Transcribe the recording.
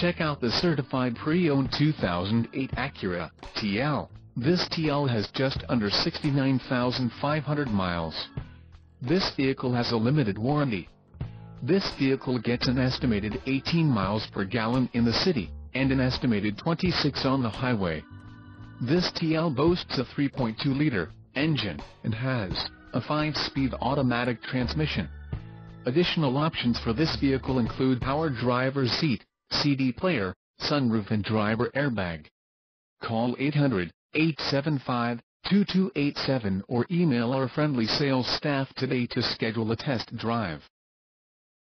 Check out the certified pre-owned 2008 Acura TL. This TL has just under 69,500 miles. This vehicle has a limited warranty. This vehicle gets an estimated 18 miles per gallon in the city, and an estimated 26 on the highway. This TL boasts a 3.2-liter engine, and has a 5-speed automatic transmission. Additional options for this vehicle include power driver's seat, CD player, sunroof and driver airbag. Call 800-875-2287 or email our friendly sales staff today to schedule a test drive.